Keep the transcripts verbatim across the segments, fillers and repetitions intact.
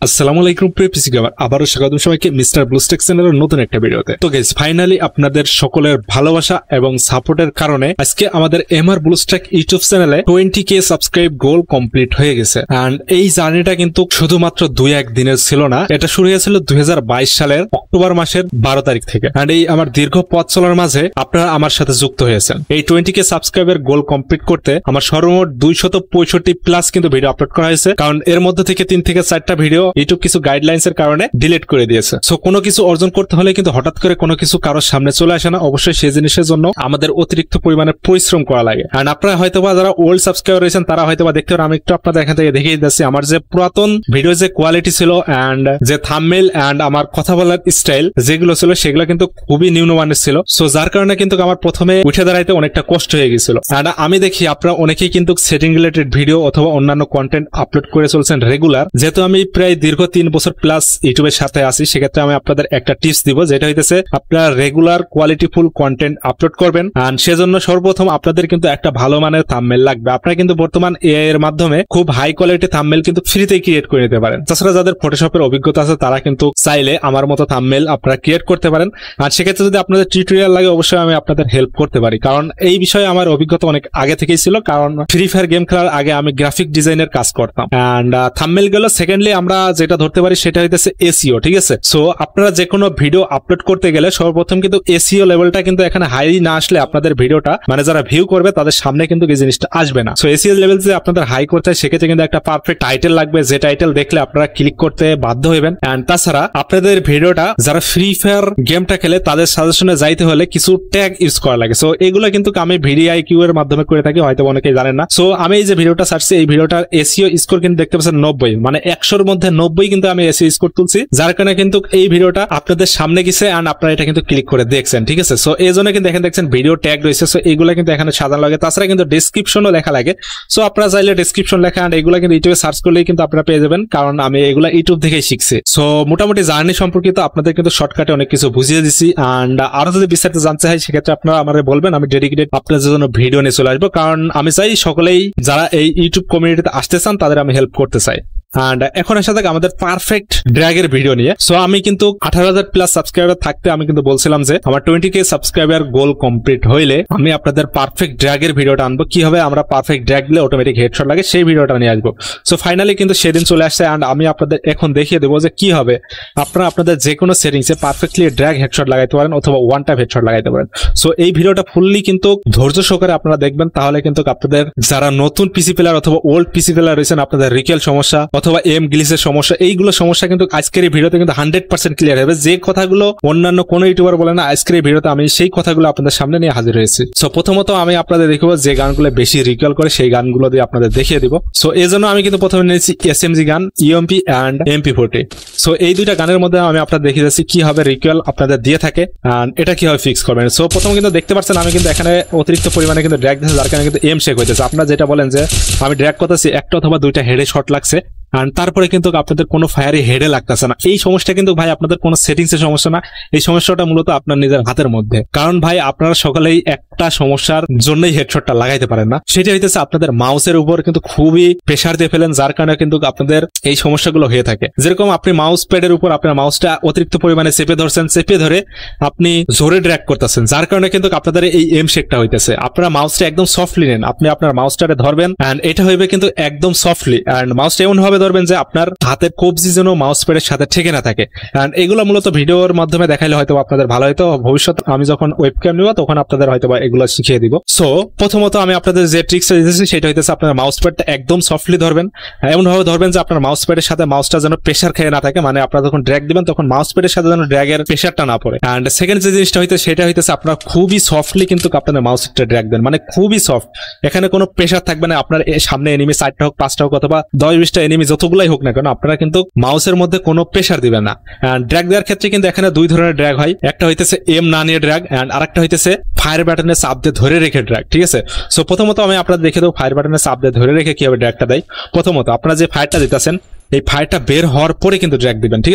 আসসালামু আলাইকুম প্রিয় পিসি গেমার, আবারও স্বাগতম সবাইকে মিস্টার ব্লুস্টেক চ্যানেলের নতুন একটা ভিডিওতে। তো গাইস, ফাইনালি আপনাদের সকলের ভালোবাসা এবং সাপোর্টের কারণে আজকে আমাদের এমআর ব্লুস্টেক ইউটিউব চ্যানেলে twenty K subscribe goal complete হয়ে গেছে। এন্ড এই জার্নিটা কিন্তু শুধুমাত্র দুই এক দিনের ছিল না, এটা শুরু হয়েছিল দুই হাজার বাইশ সালের অক্টোবর মাসের বারো তারিখ থেকে। এন্ড এই আমার দীর্ঘ পথ চলার মাঝে আপনারা আমার সাথে যুক্ত হয়েছেন। এই টোয়েন্টি কে সাবস্ক্রাইবের গোল কমপ্লিট করতে আমার সর্বমোট দুইশত পঁয়ষট্টি প্লাস কিন্তু ভিডিও আপলোড করা হয়েছে, কারণ এর মধ্যে থেকে তিন থেকে চারটা ভিডিও ইউটিউব কিছু গাইডলাইন্স এর কারণে ডিলিট করে দিয়েছে। সো কোনো কিছু অর্জন করতে হলে কিন্তু হঠাৎ করে কোনো কিছু কারোর সামনে চলে আসে না, অবশ্যই সেই জিনিসের জন্য আমাদের অতিরিক্ত পরিমাণে পরিশ্রম করা লাগে। আর আপনারা হয়তোবা যারা ওল্ড সাবস্ক্রাইবার রয়েছেন তারা হয়তোবা দেখতে পারেন, আমি একটু আপনাদের এখান থেকে দেখিয়ে দিচ্ছি আমার যে পুরাতন ভিডিও যে কোয়ালিটি ছিল এন্ড যে থাম্বনেল এন্ড আমার কথা বলার স্টাইল যেগুলো ছিল সেগুলো কিন্তু খুবই নিম্নমানের ছিল। সো যার কারণে কিন্তু আমার প্রথমে উঠে দাঁড়াইতে অনেকটা কষ্ট হয়ে গেছিল। এন্ড আমি দেখি আপনারা অনেকেই কিন্তু সেটিং রিলেটেড ভিডিও অথবা অন্যান্য কন্টেন্ট আপলোড করে চলছেন রেগুলার। যেহেতু আমি প্রায় দীর্ঘ তিন বছর প্লাস ইউটিউবের সাথে আছি, সেক্ষেত্রে আমি আপনাদের একটা টিপস দিব, যেটা হইতেছে আপনারা রেগুলার কোয়ালিটিফুল কন্টেন্ট আপলোড করবেন। আর সেজন্য সর্বপ্রথম আপনাদের কিন্তু একটা ভালো মানের থাম্বনেল লাগবে। আপনারা কিন্তু বর্তমান এআই এর মাধ্যমে খুব হাই কোয়ালিটি থাম্বনেল কিন্তু ফ্রিতে ক্রিয়েট করে নিতে পারেন। তাছাড়া যাদের ফটোশপের অভিজ্ঞতা আছে তারা কিন্তু চাইলে আমার মতো থাম্বনেল আপনারা ক্রিয়েট করতে পারেন। আর সেক্ষেত্রে যদি আপনাদের টিউটোরিয়াল লাগে অবশ্যই আমি আপনাদের হেল্প করতে পারি, কারণ এই বিষয়ে আমার অভিজ্ঞতা অনেক আগে থেকেই ছিল, কারণ ফ্রি ফায়ার গেম খেলার আগে আমি গ্রাফিক ডিজাইনের কাজ করতাম। এন্ড থাম্বনেল গেল। সেকেন্ডলি আমরা যেটা ধরতে পারি সেটা হইতেছে এসইও, ঠিক আছে। সো আপনারা যে কোনো ভিডিও আপলোড করতে গেলে সর্বপ্রথম কিন্তু এসইও লেভেলটা কিন্তু এখানে হাই না আসলে আপনাদের ভিডিওটা মানে যারা ভিউ করবে তাদের সামনে কিন্তু এই জিনিসটা আসবে না। সো এসইও লেভেল যে আপনাদের হাই করতে হয় সেক্ষেত্রে কিন্তু একটা পারফেক্ট টাইটেল লাগবে, যে টাইটেল দেখলে আপনারা ক্লিক করতে বাধ্য হবেন। এন্ড তাছাড়া আপনাদের ভিডিওটা যারা ফ্রি ফায়ার গেমটা খেলে তাদের সাজেশনে যাইতে হলে কিছু ট্যাগ ইউজ করা লাগে। সো এগুলো কিন্তু আমি ভিডিআইকিউ এর মাধ্যমে করে থাকি, হয়তো অনেকেই জানেন না। সো আমি এই যে ভিডিওটা ছাড়ছি এই ভিডিওটার এসইও স্কোর কিন্তু দেখতে পাচ্ছেন নব্বই, মানে একশোর মধ্যে নব্বই কিন্তু আমি এসইও স্কোর তুলছি, যার কারণে কিন্তু এই ভিডিওটা আপনাদের সামনে গেছে এন্ড আপনারা এটা কিন্তু ক্লিক করে দেখছেন, ঠিক আছে। সো এই জন্য কিন্তু এখানে দেখছেন ভিডিও ট্যাগ রয়েছে। সো এগুলো কিন্তু এখানে সাজানো লাগে। তাছাড়া কিন্তু ডেসক্রিপশনও লেখা লাগে। সো আপনারা চাইলে ডেসক্রিপশন লেখা এন্ড এগুলো কিন্তু ইউটিউবে সার্চ করলেই কিন্তু আপনারা পেয়ে যাবেন, কারণ আমি এগুলো ইউটিউব থেকেই শিখছি। সো মোটামুটি জার্নি সম্পর্কিত আপনাদের কিন্তু শর্টকাটে অনেক কিছু বুঝিয়ে দিচ্ছি। এন্ড আরো যদি বিস্তারিত জানতে হয় সেক্ষেত্রে আপনারা আমাদের বলবেন, আমি ডেডিকেটেড আপনাদের জন্য ভিডিও নিয়ে চলে আসবো, কারণ আমি চাই সকলেই যারা এই ইউটিউব কমিউনিটিতে আসতে চান তাদের আমি হেল্প করতে চাই। এন্ড এখন এসে থাকে আমাদের পারফেক্ট ড্র্যাগের ভিডিও নিয়ে। সো আমি কিন্তু আঠারো হাজার প্লাস সাবস্ক্রাইবার থাকতে আমি কিন্তু বলছিলাম যে আমার twenty K subscriber goal complete হইলে আমি আপনাদের পারফেক্ট ড্র্যাগের ভিডিওটা আনবো, কি হবে আমরা পারফেক্ট ড্র্যাগ দিলে অটোমেটিক হেডশট লাগে সেই ভিডিওটা নিয়ে আসবো। সো ফাইনালি কিন্তু সেদিন চলে আসছে এন্ড আমি আপনাদের এখন দেখিয়ে দেবো যে কি হবে আপনারা আপনাদের যে কোনো সেটিংসে পারফেক্টলি ড্র্যাগ হেডশট লাগাইতে পারেন অথবা ওয়ান টাইপ হেডশট লাগাইতে পারেন। সো এই ভিডিওটা ফুললি কিন্তু ধৈর্য সহকারে আপনারা দেখবেন, তাহলে কিন্তু আপনাদের যারা নতুন পিসি প্লেয়ার অথবা ওল্ড পিসি প্লেয়ার রয়েছেন আপনাদের রিকেল সমস্যা অথবা এম গ্লিচের সমস্যা, এইগুলো সমস্যা কিন্তু আজকের এই ভিডিওতে কিন্তু হান্ড্রেড পার্সেন্ট ক্লিয়ার হবে। যে কথাগুলো অন্যান্য কোনো ইউটিউবার বলে না, আজকের এই ভিডিওতে আমি সেই কথাগুলো আপনাদের সামনে নিয়ে হাজির হয়েছি। সো প্রথমত আমি আপনাদের দেখাবো যে গানগুলো বেশি রিকল করে সেই গানগুলো দিয়ে আপনাদের দেখিয়ে দিব। সো এই জন্য আমি কিন্তু প্রথমে নিয়েছি SMG gun, UMP and MP forty. So এই দুইটা গানের মধ্যে আমি আপনাদের দেখিয়ে যাচ্ছি কিভাবে রিকল আপনাদের দিয়ে থাকে এন্ড এটা কিভাবে ফিক্স করবেন। সো প্রথম কিন্তু দেখতে পাচ্ছেন আমি কিন্তু এখানে অতিরিক্ত পরিমাণে কিন্তু ড্র্যাগ দিয়েছি, যার কারণে কিন্তু এম শেক হইতেছে। আপনারা যেটা বলেন যে আমি ড্র্যাগ করতেছি একটা অথবা দুইটা হেডে শট লাগছে আর তারপরে কিন্তু আপনাদের কোনো ফায়ারি হেডে লাগতেছে না, এই সমস্যা কিন্তু ভাই আপনাদের কোনো সেটিংস এর সমস্যা না, এই সমস্যাটা মূলত আপনার নিজের হাতের মধ্যে। কারণ ভাই আপনারা সকলেই একটা সমস্যার জন্যই হেডশটটা লাগাইতে পারেন না, সেটা হইতেছে আপনাদের মাউসের উপর কিন্তু খুবই প্রেসার দিয়ে ফেলেন, যার কারণে কিন্তু আপনাদের এই সমস্যাগুলো হয়ে থাকে। যেরকম আপনি মাউস প্যাডের উপর আপনার মাউসটা অতিরিক্ত পরিমাণে চেপে ধরছেন, চেপে ধরে আপনি জোরে ড্র্যাগ করতেছেন, যার কারণে কিন্তু আপনাদের এই এম শেকটা হইতেছে। আপনারা মাউসটা একদম সফটলি নেন, আপনি আপনার মাউসটারে ধরবেন এন্ড এটা হইবে কিন্তু একদম সফটলি এন্ড মাউসটা এমন ভাবে ধরবেন যে আপনার হাতের কবজি যেন মাউস প্যাডের সাথে ঠেকে না থাকে। এন্ড এগুলো মূলত ভিডিওর মাধ্যমে দেখাইলে হয়তো আপনাদের ভালো হয়তো, ভবিষ্যৎ আমি যখন ওয়েবক্যাম নিব তখন আপনাদের হয়তো এগুলো শিখিয়ে দিব। সো প্রথমত আমি আপনাদের যে ট্রিক্সটা দিতেছি সেটা হইতেছে আপনার মাউস প্যাডটা একদম সফটলি ধরবেন, এমন ভাবে ধরবেন যে আপনার মাউস প্যাডের সাথে মাউসটা যেন প্রেসার খেয়ে না থাকে, মানে আপনারা যখন ড্র্যাগ দিবেন তখন মাউস প্যাডের সাথে যেন ড্র্যাগের প্রেসারটা না পড়ে। এন্ড সেকেন্ড যে জিনিসটা হইতে সেটা হইতেছে আপনারা খুবই সফটলি কিন্তু আপনাদের মাউসটা ড্র্যাগ দেন, মানে খুবই সফট, এখানে কোনো প্রেসার থাকবে না। আপনার সামনে এনিমি চারটা হোক পাঁচটা হোক অথবা দশ বিশটা এনিমি যতগুলাই হোক না কেন আপনারা কিন্তু মাউসের মধ্যে কোনো প্রেসার দিবেন না। ড্র্যাগ দেওয়ার ক্ষেত্রে কিন্তু এখানে দুই ধরনের ড্র্যাগ হয়, একটা হইতেছে এম না নিয়ে ড্র্যাগ এন্ড আরেকটা হইতেছে ফায়ার বাটনের চাপ দিয়ে ধরে রেখে ড্র্যাগ, ঠিক আছে। সো প্রথমত আমি আপনাদের দেখে দেবো ফায়ার বাটনের চাপ দিয়ে ধরে রেখে কিভাবে ড্র্যাগটা দেয়। প্রথমত আপনারা যে ফায়ারটা দিতেছেন এই ফায়ারটা বের হওয়ার পরে কিন্তু ড্র্যাগ দিবেন, ঠিক আছে।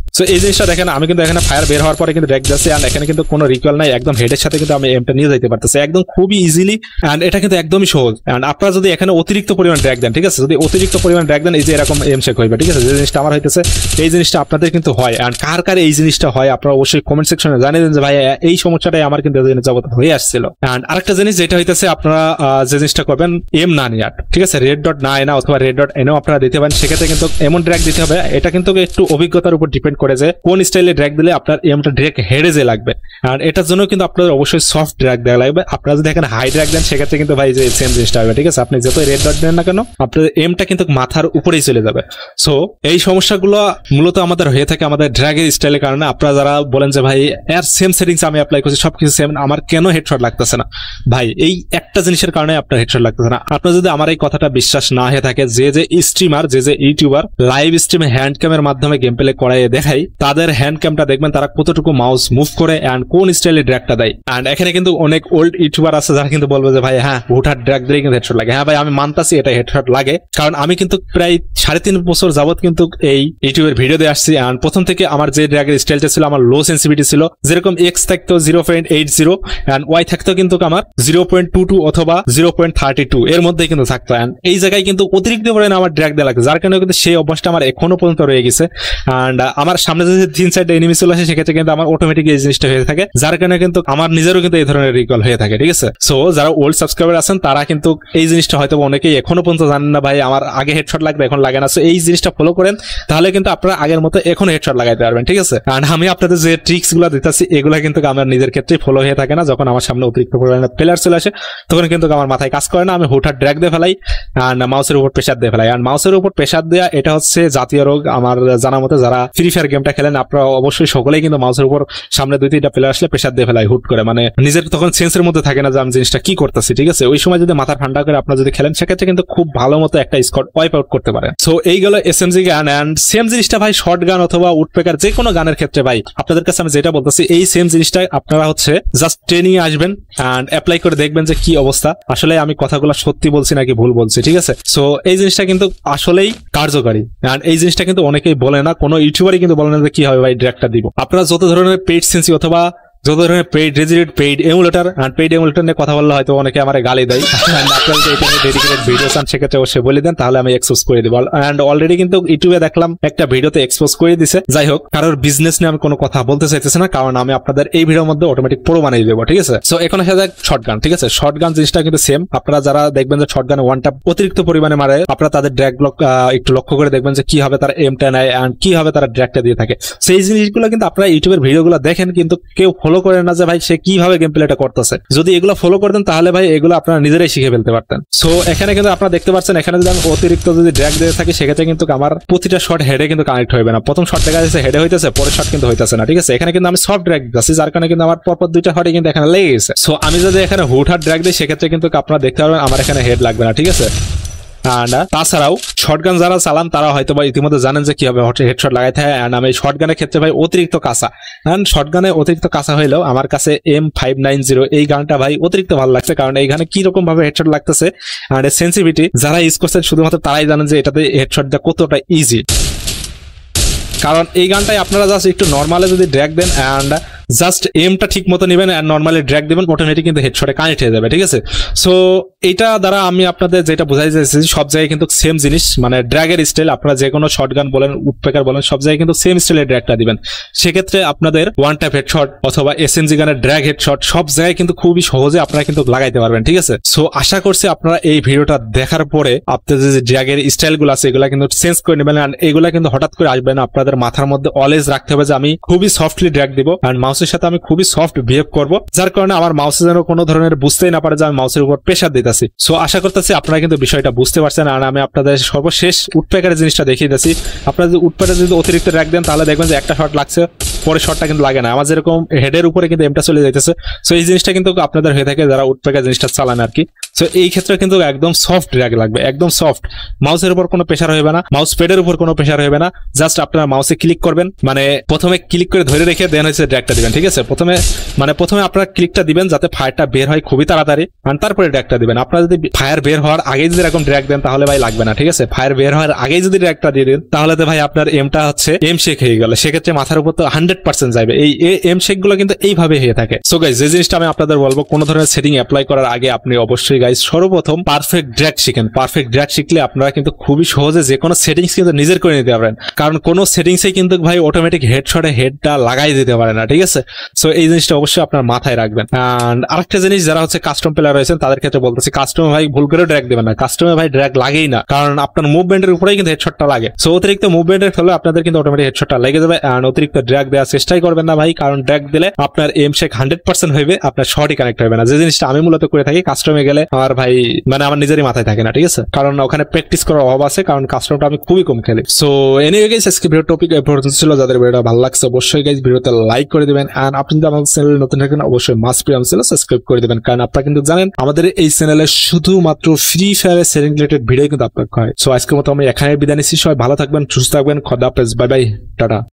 সো এই জিনিসটা দেখেন, আমি কিন্তু এখানে ফায়ার বের হওয়ার পরে কিন্তু ড্র্যাগ দিচ্ছি, এন্ড এখানে কিন্তু কোনো রিকয়েল নাই, একদম হেডের সাথে কিন্তু আমি এমটা নিয়ে যেতে পারতেছি একদম খুবই ইজিলি, এন্ড এটা কিন্তু একদমই সহজ। এন্ড আপনারা যদি এখানে অতিরিক্ত পরিমাণ ড্র্যাগ দেন, ঠিক আছে, যদি অতিরিক্ত পরিমাণ ড্র্যাগ দেন এই যে এরকম এম শেক হইবে, ঠিক আছে, যে জিনিসটা আমার হইতেছে এই জিনিসটা আপনাদের কিন্তু হয়। এন্ড কার কার এই জিনিসটা হয় আপনারা অবশ্যই কমেন্ট সেকশনে জানিয়ে দেন যে ভাই এই সমস্যাটাই আমার কিন্তু জগৎ হয়ে আসছিল। এন্ড আরেকটা জিনিস যেটা হইতেছে, আপনারা যে জিনিসটা করবেন এম না নিয়ে, ঠিক আছে, রেড ডট না এনা অথবা রেড ডট এনেও আপনারা দিতে পারেন, সেক্ষেত্রে কিন্তু এমন ড্র্যাগ দিতে হবে। এটা কিন্তু একটু অভিজ্ঞতার উপর ডিপেন্ড করে যে কোন স্টাইলে ড্র্যাগ দিলে আপনার এমটা ড্র্যাগ হেডে যে লাগবে। আর এটার জন্য কিন্তু আপনাদের অবশ্যই সফট ড্র্যাগ দেওয়া লাগবে। আপনারা যদি এখানে হাই ড্র্যাগ দেন সেক্ষেত্রে কিন্তু ভাই যে সেম জিনিসটা হবে, ঠিক আছে, আপনি যত রেড ডট দেন না কেন আপনার এমটা কিন্তু মাথার উপরেই চলে যাবে। সো এই সমস্যাগুলো মূলত আমাদের হয়ে থাকে আমাদের ড্র্যাগের স্টাইলের কারণে। আপনারা যারা বলেন যে ভাই এর সেম সেটিংস আমি অ্যাপ্লাই করছি সবকিছু সেম, আমার কেন হেডশট লাগতেছে না, ভাই এই একটা জিনিসের কারণে আপনার হেডশট লাগতেছে না। আপনার যদি আমার এই কথাটা বিশ্বাস না হয়ে থাকে, যে যে স্ট্রিমার যে যে ইউটিউবার লাইভ স্ট্রিমে হ্যান্ড ক্যামের মাধ্যমে গেম প্লে করাইয়ে দেখাই, তাদের হ্যান্ড ক্যামটা দেখবেন তারা কতটুকু মাউস মুভ করে এন্ড কোন স্টাইলে ড্র্যাগটা দেয়। এন্ড এখানে কিন্তু অনেক ওল্ড ইউটিউবার আছে যারা কিন্তু বলবে যে ভাই হ্যাঁ হুটহাট ড্র্যাগ দিলেই কিন্তু হেডশট লাগে। হ্যাঁ ভাই আমি মানতাছি এটা হেডশট লাগে, কারণ আমি কিন্তু প্রায় সাড়ে তিন বছর যাবত কিন্তু এই ইউটিউবের ভিডিও দিয়ে আসছি। এন্ড প্রথম থেকে আমার যে ড্র্যাগের স্টাইলটা ছিল আমার লো সেন্সিভিটি ছিল, যেরকম এক্স থাকতো zero point eight zero and Y থাকতো কিন্তু আমার জিরো পয়েন্ট টু টু অথবা জিরো পয়েন্ট থার্টি টু এর মধ্যে কিন্তু থাকতো। এন্ড এই জায়গায় কিন্তু অতিরিক্ত পরিমাণে আমার ড্র্যাগ দেওয়া লাগতো, যার কারণে কিন্তু সেই অভ্যাসটা আমার এখনো পর্যন্ত রয়ে গেছে। এন্ড আমার সামনে যদি তিন সাইডে এনিমি চলে আসে সেক্ষেত্রে কিন্তু আমার অটোমেটিক এই জিনিসটা হয়ে থাকে, যার কারণে কিন্তু আমার নিজেরও কিন্তু এই ধরনের রিকল হয়ে থাকে, ঠিক আছে। সো যারা ওল্ড সাবস্ক্রাইবার আছেন তারা কিন্তু এই জিনিসটা হয়তো অনেকেই এখনো পর্যন্ত জানেন না, ভাই আমার আগে হেডশট লাগবে এখন লাগে না। সো এই জিনিসটা ফলো করেন, তাহলে কিন্তু আপনারা আগের মতো এখন হেডশট লাগাইতে পারবেন, ঠিক আছে। আর আমি আপনাদের যে ট্রিক্স গুলো দিতেছি এগুলো কিন্তু আমার নিজের ক্ষেত্রে ফলো হয়ে থাকে না। যখন আমার সামনে অতিরিক্ত পরিমাণে প্লেয়ার চলে আসে তখন কিন্তু আমার মাথায় কাজ করে না, আমি হুটহাট ড্র্যাগ দিয়ে ফেলাই আর মাউসের উপর প্রেসার দিয়ে ফেলাই। আর মাউসের উপর প্রেসার দেওয়া এটা হচ্ছে জাতীয় রোগ আমার জানা মতে। যারা ফ্রি ফায়ার গেমটা খেলেন আপনারা অবশ্যই সকলেই কিন্তু মাউসের উপর সামনে দুই তিনটা প্লেয়ার আসলে প্রেসার দিয়ে ফেলাই হুট করে, মানে নিজের তখন সেন্সের মধ্যে থাকে না যে আমি জিনিসটা কি করতেছি, ঠিক আছে। ওই সময় যদি মাথা ঠান্ডা করে আপনারা যদি খেলেন সেক্ষেত্রে কিন্তু খুব ভালো মতো একটা স্কোয়াড ওয়াইপ আউট করতে পারে। সো এই গেল এসএমজি গান। এন্ড সেম জিনিসটা ভাই শর্ট গান অথবা উডপেকার যে কোনো গানের ক্ষেত্রে ভাই আপনাদের কাছে আমি যেটা বলতেছি এই সেম জিনিসটা আপনারা হচ্ছে জাস্ট ট্রেনিং আসবেন এন্ড অ্যাপ্লাই করে দেখবেন যে কি অবস্থা, আসলে আমি কথাগুলো সত্যি বলছি নাকি ভুল বলছি, ঠিক আছে। সো এই জিনিসটা কিন্তু আসলেই কার্যকারী এন্ড এই জিনিসটা কিন্তু অনেকেই বলে না, কোনো ইউটিউবারই কিন্তু বলে না যে কি হবে ভাই ড্র্যাগটা দিব। আপনারা যত ধরনের পেইড সেন্সি অথবা যত ধরনের পেইড রেজিডেড paid emulator and paid emulator নিয়ে কথা বললে হয়তো অনেকে আমার গালি দেয়। আপনারা যদি এটা ডেডিকেটেড ভিডিও চান সেক্ষেত্রে অবশ্যই বলে দেন, তাহলে আমি এক্সপোজ করে দেবো। এন্ড অলরেডি কিন্তু ইউটিউবে দেখলাম একটা ভিডিওতে এক্সপোজ করে দিছে। যাই হোক, কারোর বিজনেস নিয়ে আমি কোনো কথা বলতে চাইতেছি না, কারণ আমি আপনাদের এই ভিডিওর মধ্যে অটোমেটিক প্রো বানিয়ে দেবো, ঠিক আছে। সো এখন আসা যাক শর্টগান, ঠিক আছে। শর্টগান জিনিসটা কিন্তু সেম। আপনারা যারা দেখবেন যে শর্টগানে ওয়ান ট্যাপ অতিরিক্ত পরিমাণে মারে, আপনারা তাদের ড্র্যাগ ব্লক একটু লক্ষ্য করে দেখবেন যে কি হবে তারা এমটা নেয় এন্ড কি হবে তারা ড্র্যাগটা দিয়ে থাকে। সেই জিনিসগুলো কিন্তু আপনারা ইউটিউবের ভিডিওগুলো দেখেন কিন্তু কেউ ফলো করে না যে ভাই সে কিভাবে গেম প্লেটা করতেছে। যদি এগুলো ফলো করতেন তাহলে ভাই এগুলো আপনারা নিজেরাই শিখে ফেলতে পারতেন। সো এখানে কিন্তু আপনারা দেখতে পাচ্ছেন, এখানে যদি আমি অতিরিক্ত যদি ড্র্যাগ দিয়ে থাকি সেক্ষেত্রে কিন্তু আমার প্রতিটা শট হেডে কিন্তু কানেক্ট হইবে না। প্রথম শট দেখা যাচ্ছে হেডে হইতেছে, পরের শট কিন্তু হইতেছে না, ঠিক আছে। এখানে কিন্তু আমি সফট ড্র্যাগ দিচ্ছি, যার কারণে কিন্তু আমার পরপর দুইটা হটে কিন্তু এখানে লেগে গেছে। সো আমি যদি এখানে হুটহাট ড্র্যাগ দিই সেক্ষেত্রে কিন্তু আপনারা দেখতে পারবেন আমার এখানে হেড লাগবে না, ঠিক আছে। এন্ড তাছাড়াও শর্টগান যারা চালান তারা হয়তো বা ইতিমধ্যে জানেন যে কিভাবে হেডশট লাগাইতে হয়। এন্ড আমি শর্টগানের ক্ষেত্রে ভাই অতিরিক্ত কাঁচা, এন্ড শর্টগানে অতিরিক্ত কাঁচা হইলেও আমার কাছে এম ফাইভ নাইন জিরো এই গানটা ভাই অতিরিক্ত ভালো লাগছে, কারণ এই গানে কি রকম ভাবে হেডশট লাগতেছে এন্ড সেন্সিভিটি যারা ইউজ করছেন শুধুমাত্র তারাই জানেন যে এটাতে হেডশট দেওয়া কতটা ইজি। কারণ এই গানটাই আপনারা জাস্ট একটু নর্মালে যদি ড্র্যাগ দেন এন্ড জাস্ট এমটা ঠিক মতো নেবেন এন্ড নর্মালি ড্র্যাগ দিবেন, অটোমেটিক কিন্তু হেডশটে কানেক্ট হয়ে যাবে, ঠিক আছে। সো এটা দ্বারা আমি আপনাদের যেটা বোঝাই যাচ্ছি সব জায়গায় কিন্তু সেম জিনিস, মানে ড্র্যাগের স্টাইল আপনারা যে কোনো শর্টগান বলেন উডপেকার বলেন সব জায়গায় কিন্তু সেম স্টাইলের ড্র্যাগটা দিবেন। সেক্ষেত্রে আপনাদের ওয়ান ট্যাপ হেডশট অথবা এসএমজি গানের ড্র্যাগ হেডশট সব জায়গায় কিন্তু খুবই সহজে আপনারা কিন্তু লাগাইতে পারবেন, ঠিক আছে। সো আশা করছি আপনারা এই ভিডিওটা দেখার পরে আপনাদের যে ড্র্যাগের স্টাইলগুলো আছে এগুলা কিন্তু চেঞ্জ করে নেবেন। এন্ড এগুলা কিন্তু হঠাৎ করে আসবে না, আপনাদের মাথার মধ্যে অলওয়েজ রাখতে হবে যে আমি খুবই সফটলি ড্র্যাগ দিব এন্ড মাউসের সাথে আমি খুবই সফট বিহেভ করবো, যার কারণে আমার মাউসে যেন কোনো ধরনের বুঝতেই না পারে যে আমি মাউসের উপর প্রেসার দিতেছি। সো আশা করতেছি আপনারা কিন্তু বিষয়টা বুঝতে পারছেন। আর আমি আপনাদের সর্বশেষ উডপেকারের জিনিসটা দেখিয়ে দিচ্ছি। আপনারা যদি উডপেকারে যদি অতিরিক্ত ড্র্যাগ দেন তাহলে দেখবেন যে একটা শট লাগছে পরে শটটা কিন্তু লাগে না, আমার যেরকম হেডের উপরে কিন্তু এমটা চলে যাইতেছে। সো এই জিনিসটা কিন্তু আপনাদের হয়ে থাকে যারা উডপেকার জিনিসটা চালান আর কি। সো এই ক্ষেত্রে কিন্তু একদম সফট ড্র্যাগ লাগবে, একদম সফট। মাউসের উপর কোনো প্রেসার হবে না, মাউস প্যাডের উপর কোনো প্রেসার হবে না, জাস্ট আপনারা মাউসে ক্লিক করবেন, মানে প্রথমে ক্লিক করে ধরে রেখে দেন হচ্ছে ড্র্যাগটা দিবেন, ঠিক আছে। প্রথমে মানে প্রথমে আপনারা ক্লিকটা দিবেন যাতে ফায়ারটা বের হয় খুবই তাড়াতাড়ি, আর তারপরে ড্র্যাগটা দিবেন। আপনারা যদি ফায়ার বের হওয়ার আগেই যদি এরকম ড্র্যাগ দেন তাহলে ভাই লাগবে না, ঠিক আছে। ফায়ার বের হওয়ার আগেই যদি ড্র্যাগটা দিয়ে দেন তাহলে তো ভাই আপনার এমটা হচ্ছে এম শেক হয়ে গেল, সেক্ষেত্রে মাথার উপর তো হান্ড্রেড পার্সেন্ট যাবে। এই এম শেক গুলো কিন্তু এইভাবে হয়ে থাকে। সো গাইজ যে জিনিসটা আমি আপনাদের বলবো, কোন ধরনের সেটিং অ্যাপ্লাই করার আগে আপনি অবশ্যই গাইজ সর্বপ্রথম পারফেক্ট ড্র্যাগ শিখেন। পারফেক্ট ড্র্যাগ শিখলে আপনারা কিন্তু খুবই সহজে যে কোনো সেটিংস কিন্তু নিজের করে নিতে পারবেন, কারণ কোনো সেটিংসে কিন্তু ভাই অটোমেটিক হেডশটে হেডটা লাগাই দিতে পারে না, ঠিক আছে। সো এই জিনিসটা অবশ্যই আপনার মাথায় রাখবেন। এন্ড আরেকটা জিনিস, যারা হচ্ছে কাস্টম প্লেয়ার রয়েছেন তাদের ক্ষেত্রে বলতেছি, কাস্টমে ভাই ভুল করে ড্র্যাগ দেবেন না, কাস্টমে ভাই ড্র্যাগ লাগেই না, কারণ আপনার মুভমেন্টের উপরেই কিন্তু হেডশটটা লাগে। সো অতিরিক্ত মুভমেন্টের ফলে আপনাদের কিন্তু অটোমেটিক হেডশটটা লেগে যাবে। এন্ড অতিরিক্ত ড্র্যাগ দেওয়ার চেষ্টাই করবেন না ভাই, কারণ ড্র্যাগ দিলে আপনার এম শেক হান্ড্রেড পার্সেন্ট হইবে, আপনার শটই কানেক্ট হবে না। যে জিনিসটা আমি মূলত করে থাকি, কাস্টমে গেলে আমার ভাই মানে আমার নিজেরই মাথায় থাকে না, ঠিক আছে, কারণ ওখানে প্র্যাকটিস করার অভাব আছে, কারণ কাস্টমটা আমি খুবই কম খেলি। সো এনিওয়ে গাইস, আজকে ভিডিও টপিক এই পর্যন্ত ছিল। যাদের ভিডিওটা ভালো লাগছে অবশ্যই গাইস ভিডিওতে লাইক করে দিবেন, এন্ড আপনি যদি আমাদের চ্যানেলে নতুন থাকেন অবশ্যই মাস্ট বি চ্যানেল সাবস্ক্রাইব করে দিবেন, কারণ আপনারা কিন্তু জানেন আমাদের এই চ্যানেলে শুধুমাত্র ফ্রি ফায়ারের সেটিং রিলেটেড ভিডিও কিন্তু আপলোড হয়। সো আজকের মতো আমি এখানে বিদায় নিচ্ছি, সবাই ভালো থাকবেন, সুস্থ থাকবেন, খোদা হাফেজ, বাই বাই, টাটা।